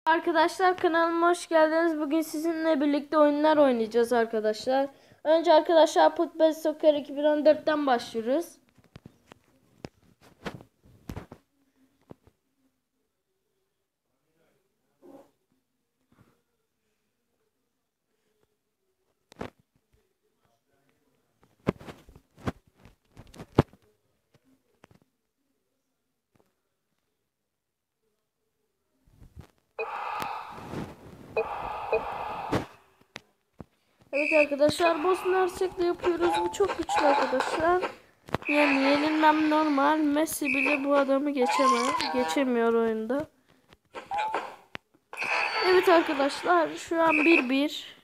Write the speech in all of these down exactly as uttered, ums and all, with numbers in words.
Arkadaşlar kanalıma hoş geldiniz. Bugün sizinle birlikte oyunlar oynayacağız arkadaşlar. Önce arkadaşlar Football Soccer iki bin on dört'ten başlıyoruz. Evet arkadaşlar, Bosna Hersek'le yapıyoruz. Bu çok güçlü arkadaşlar. Yani yenilmem normal. Messi bile bu adamı geçemez. Geçemiyor oyunda. Evet arkadaşlar, şu an bir bir.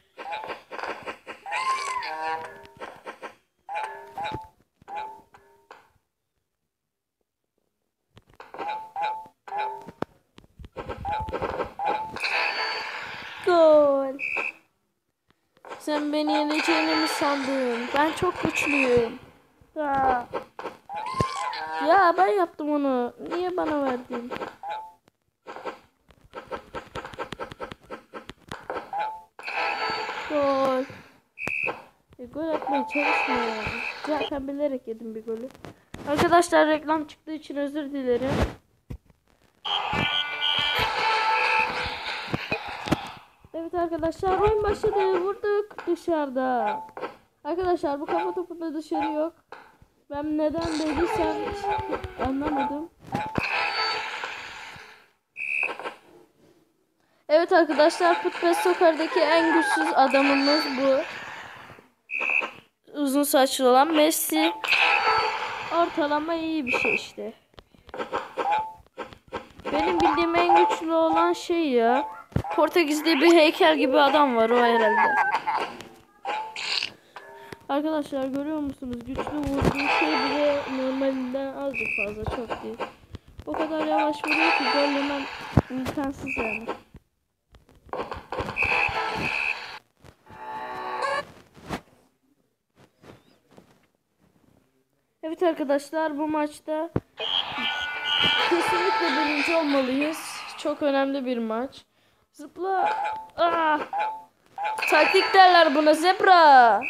Gol. Sen beni yeneceğini mi sandın? Ben çok güçlüyüm. Ya. Ya ben yaptım onu. Niye bana verdin? Gol. E, gol atmaya çalışma ya. Zaten bilerek yedim bir golü. Arkadaşlar reklam çıktığı için özür dilerim. Evet arkadaşlar, oyun başladı. Vurduk dışarıda. Arkadaşlar bu kafa topunda dışarı yok. Ben neden dediysem anlamadım. Evet arkadaşlar, Football Soccer'daki en güçsüz adamımız bu. Uzun saçlı olan Messi. Ortalama iyi bir şey işte. Benim bildiğim en güçlü olan şey ya. Portekiz'de bir heykel gibi adam var, o herhalde. Arkadaşlar görüyor musunuz? Güçlü vurduğu şey bile normalinden azıcık fazla, çok değil. O kadar yavaş vuruyor ki gol yemem imkansız yani. Evet arkadaşlar, bu maçta kesinlikle birinci olmalıyız. Çok önemli bir maç. Zıpla. Ah! Taktik derler buna, zebra.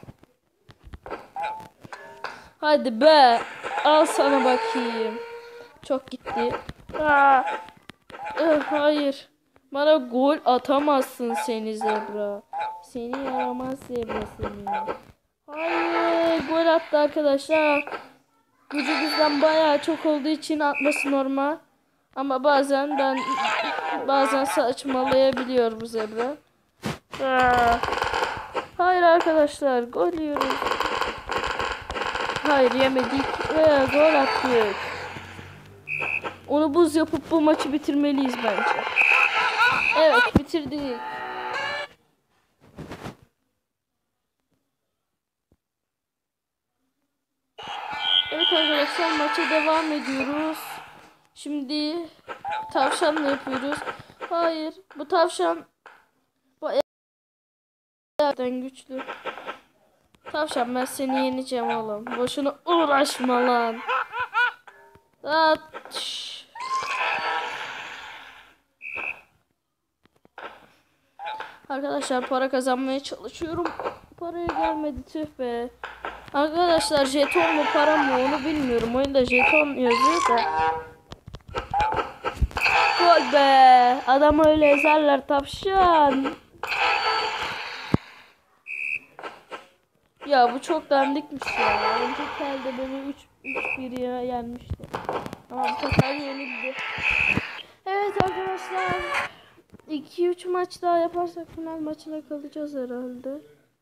Hadi be. Al sana bakayım. Çok gitti. Ah! Ah, hayır. Bana gol atamazsın seni zebra. Seni yaramaz zebra seni. Hayır. Gol attı arkadaşlar. Gücü bizden bayağı çok olduğu için atması normal. Ama bazen ben bazen saçmalayabiliyor bu zebra. Ah. Hayır arkadaşlar, gol yiyoruz. Hayır, yemedik. Ee, gol attık. Onu buz yapıp bu maçı bitirmeliyiz bence. Evet, bitirdik. Evet arkadaşlar, maça devam ediyoruz. Şimdi tavşanla yapıyoruz. Hayır, bu tavşan bu evden güçlü. Tavşan, ben seni yeneceğim oğlum. Boşuna uğraşma lan. At. Arkadaşlar para kazanmaya çalışıyorum. Paraya gelmedi, tüh be. Arkadaşlar jeton mu para mı onu bilmiyorum. Oyunda jeton yazıyor da. Gol be. Adam öyle ezerler tavşan. Ya bu çok dandikmiş ya. Önceki elde beni üç bir yenmişti. Ama bu sefer yenildi. Evet arkadaşlar, iki üç maç daha yaparsak final maçına kalacağız herhalde.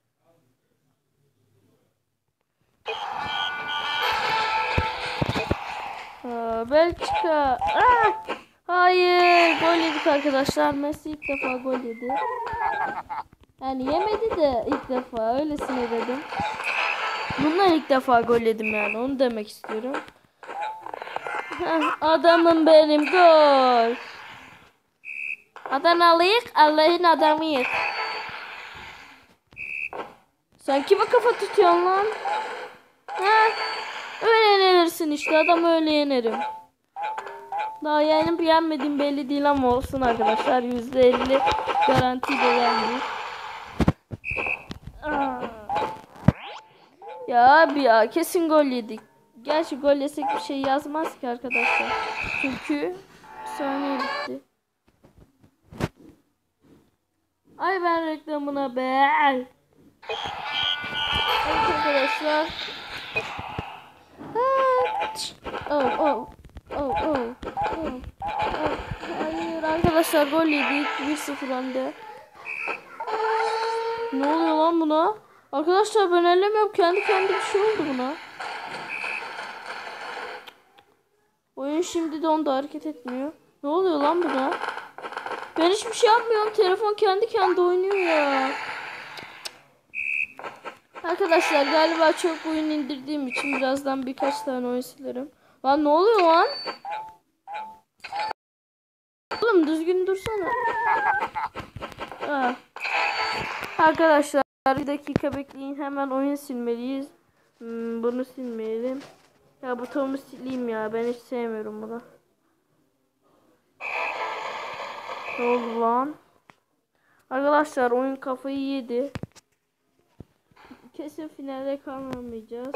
Aa, Belçika. Aa! Hayır, gol yedik arkadaşlar. Messi ilk defa gol yedi. Yani yemedi de ilk defa, öylesine dedim. Bundan ilk defa gol yedim yani, onu demek istiyorum. Heh, adamım benim, gol. Adanalıyık, Allah'ın adamıyık. Sen kime kafa tutuyorsun lan? Heh, öyle yenilirsin işte, adam öyle yenerim. Daha yenip yenmediğim belli değil ama olsun arkadaşlar. yüzde elli garantiyle yendik. Ya abi ya kesin gol yedik. Gerçi gol yesek bir şey yazmaz ki arkadaşlar. Çünkü saniye bitti. Ay ben reklamına be. Evet arkadaşlar. Oh oh. Oh oh. Oh. Oh. Hayır arkadaşlar gol yedik. bir sıfır önde. Ne oluyor lan buna? Arkadaşlar ben ellemiyorum. Kendi kendi bir şey oldu buna. Oyun şimdi dondu, hareket etmiyor. Ne oluyor lan buna? Ben hiçbir şey yapmıyorum. Telefon kendi kendi oynuyor ya. Arkadaşlar galiba çok oyun indirdiğim için birazdan birkaç tane oyun silerim. Lan ne oluyor lan? Oğlum düzgün dursana. Ha. Arkadaşlar bir dakika bekleyin, hemen oyun silmeliyiz. Hmm, bunu silmeyelim. Ya butonumu sileyim ya, ben hiç sevmiyorum bunu. Ne oldu lan? Arkadaşlar oyun kafayı yedi. Kesin finale kalmamayacağız.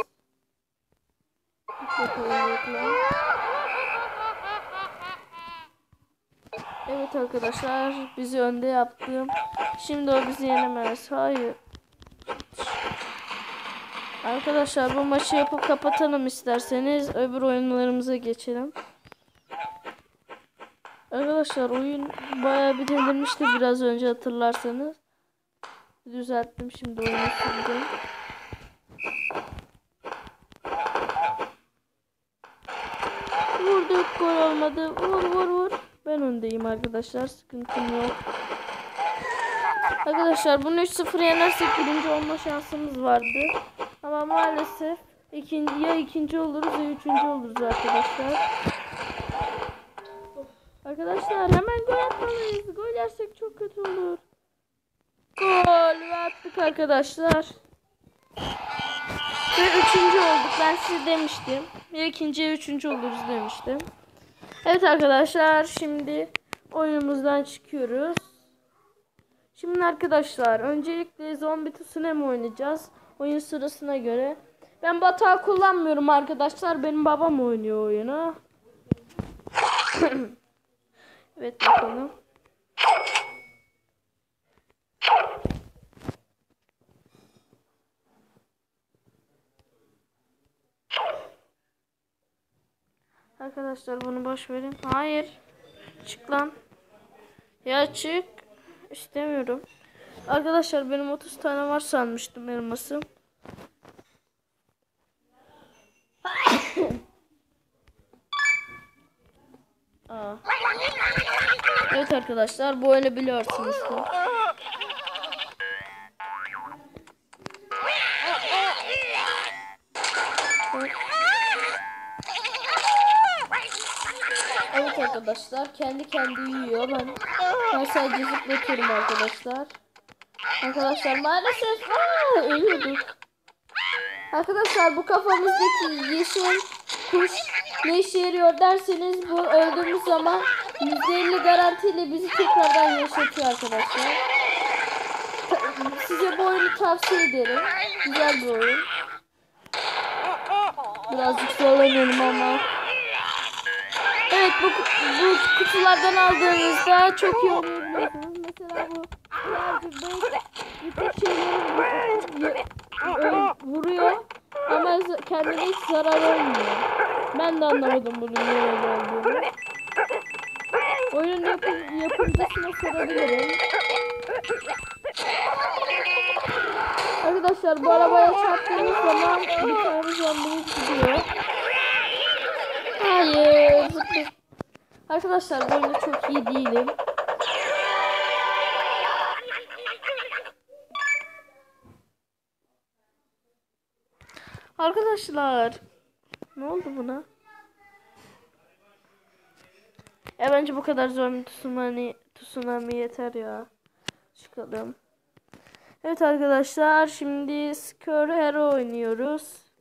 Evet arkadaşlar bizi önde yaptım. Şimdi o bizi yenemez. Hayır. Arkadaşlar bu maçı yapıp kapatalım isterseniz. Öbür oyunlarımıza geçelim. Arkadaşlar oyun bayağı bir delirmişti biraz önce, hatırlarsanız. Düzelttim, şimdi oyunu sildim. Vurduk, gol olmadı. Vur vur vur. Ben öndeyim arkadaşlar, sıkıntım yok. Arkadaşlar bunu üç sıfır yenersek birinci olma şansımız vardı. Ama maalesef ikinci, ya ikinci oluruz ya üçüncü oluruz arkadaşlar. Arkadaşlar hemen gol atmalıyız. Gol yersek çok kötü olur. Gol ve attık arkadaşlar. Ve üçüncü olduk. Ben size demiştim. Ya ikinci ya üçüncü oluruz demiştim. Evet arkadaşlar şimdi oyunumuzdan çıkıyoruz. Şimdi arkadaşlar öncelikle zombi tsunami oynayacağız. Oyun sırasına göre. Ben batağı kullanmıyorum arkadaşlar. Benim babam oynuyor oyunu. Evet bakalım. Arkadaşlar bunu boş verin. Hayır. Çık lan. Ya çık. İstemiyorum. Arkadaşlar benim otuz tane var sanmıştım elmasım. Aa. Evet arkadaşlar bu oyunu biliyorsunuz ki. Evet arkadaşlar kendi kendi yiyor. Ben, ben sadece zıplatıyorum arkadaşlar. Arkadaşlar maalesef aa, ölüyorduk. Arkadaşlar bu kafamızdaki yeşil kuş ne işe yarıyor derseniz, bu öldüğümüz zaman yüzde elli garantiyle bizi tekrardan yaşatıyor arkadaşlar. Size bu oyunu tavsiye ederim. Güzel bir oyun. Birazcık zorlanıyorum ama. Evet bu, bu kutulardan aldığınızda çok iyi oynayabiliyorsunuz. Mesela bu birazcık yüksek şeyleri vuruyor ama kendine hiç zarar olmuyor. Ben de anlamadım bunun ne öyle olduğunu. Oyun yap yapımcısına sorabilirim. Arkadaşlar bu arabaya çarptığınız zaman bir tane zombiniz gidiyor. Hayır. Arkadaşlar bu oyunda çok iyi değilim. Arkadaşlar ne oldu buna? Ya bence bu kadar zombi tsunami, tsunami yeter ya. Çıkalım. Evet arkadaşlar şimdi Scare Hero oynuyoruz.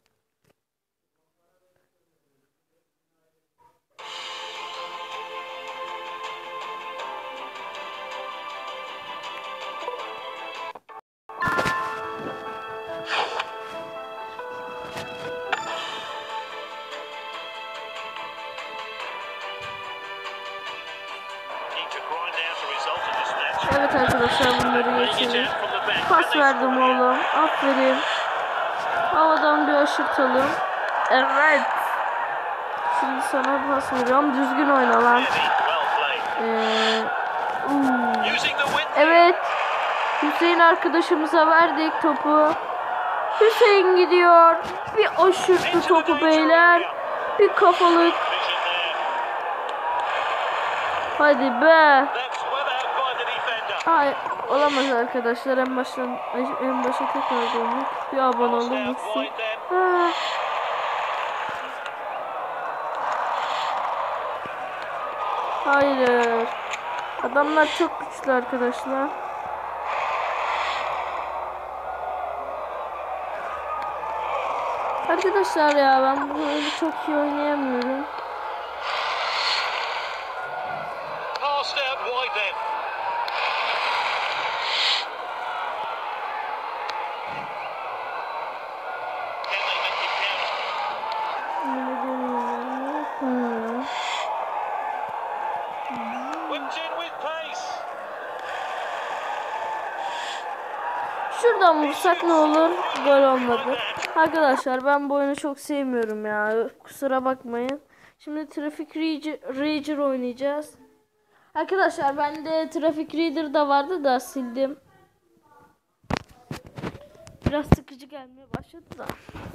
Evet arkadaşlar bunları geçelim. Pas verdim oğlum. Aferin. Havadan bir aşırtalım. Evet. Şimdi sana pas veriyorum. Düzgün oyna lan. Ee, evet. Hüseyin arkadaşımıza verdik topu. Hüseyin gidiyor. Bir aşırttı topu beyler. Bir kafalık. Hadi be. Hayır, olamaz arkadaşlar. En baştan en başa tekrar dönmek. Bir abone olur musun? Ha. Hayır. Adamlar çok güçlü arkadaşlar. Arkadaşlar ya ben bu oyunu çok iyi oynayamıyorum. Şuradan vursak ne olur? Gol olmadı. Arkadaşlar ben bu oyunu çok sevmiyorum ya. Kusura bakmayın. Şimdi Traffic Rager oynayacağız. Arkadaşlar bende Traffic Reader da vardı da sildim. Biraz sıkıcı gelmeye başladı da.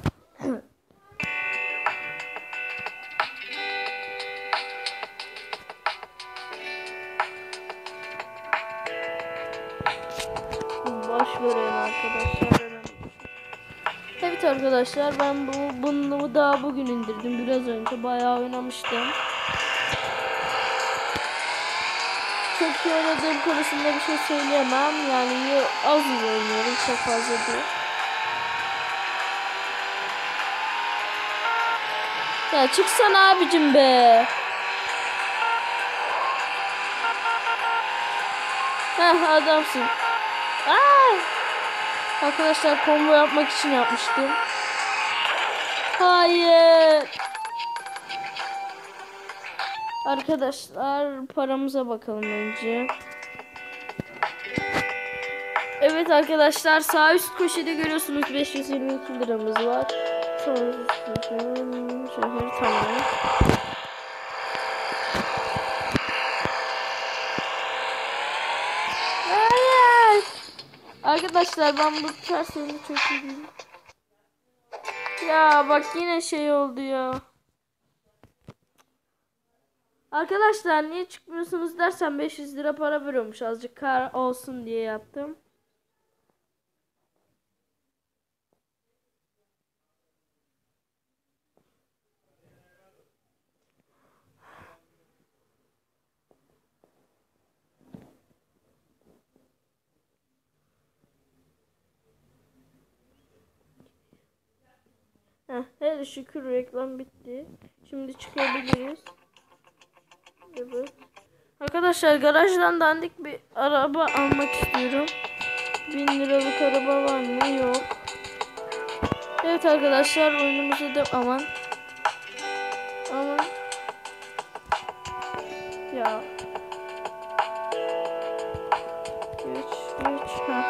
Boş verin arkadaşlar. Evet arkadaşlar ben bu bunu daha bugün indirdim. Biraz önce bayağı oynamıştım. Çok iyi oynadığım konusunda bir şey söyleyemem. Yani az iyi oynuyorum. Çok fazla değil. Ya çıksana abicim be. Heh adamsın. Aa! Arkadaşlar combo yapmak için yapmıştım. Hayır. Arkadaşlar paramıza bakalım önce. Evet arkadaşlar sağ üst köşede görüyorsunuz beş yüz yirmi iki liramız var. Sonra şöyle tamam. Hayır. Arkadaşlar ben bu ters oyunu çok iyi değilim. Ya bak yine şey oldu ya. Arkadaşlar niye çıkmıyorsunuz dersen beş yüz lira para veriyormuş, azıcık kar olsun diye yaptım. Heh, hele şükür reklam bitti. Şimdi çıkabiliriz. Evet. Arkadaşlar garajdan dandik bir araba almak istiyorum. bin liralık araba var mı? Yok. Evet arkadaşlar oyunumuza da aman. Aman. Ya. Geç geç. Ha.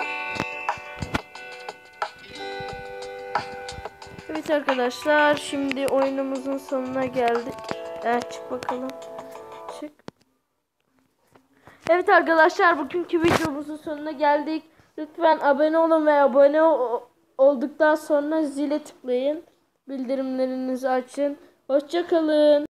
Evet arkadaşlar şimdi oyunumuzun sonuna geldik. Evet çık bakalım. Çık. Evet arkadaşlar bugünkü videomuzun sonuna geldik. Lütfen abone olun ve abone olduktan sonra zile tıklayın. Bildirimlerinizi açın. Hoşça kalın.